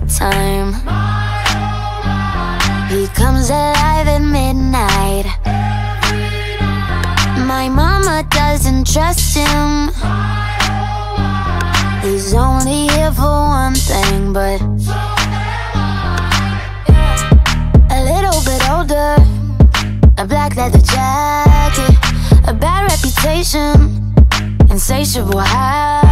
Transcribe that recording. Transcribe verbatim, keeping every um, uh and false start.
time. He comes alive at midnight. My mama doesn't trust him. He's only here for one thing, but a little bit older, a black leather jacket, a bad reputation, insatiable habits.